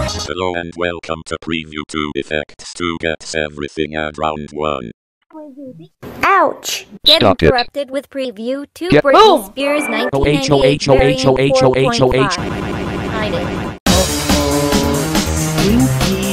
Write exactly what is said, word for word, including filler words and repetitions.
Hello and welcome to Preview two Effects two Gets Everything at Round one. Ouch! Get Stop it. interrupted with Preview two Get- Britney Boom! Spears O nineteen H O ninety-eight H O H O variant H O H O H. four point five. Hide it. Stinky.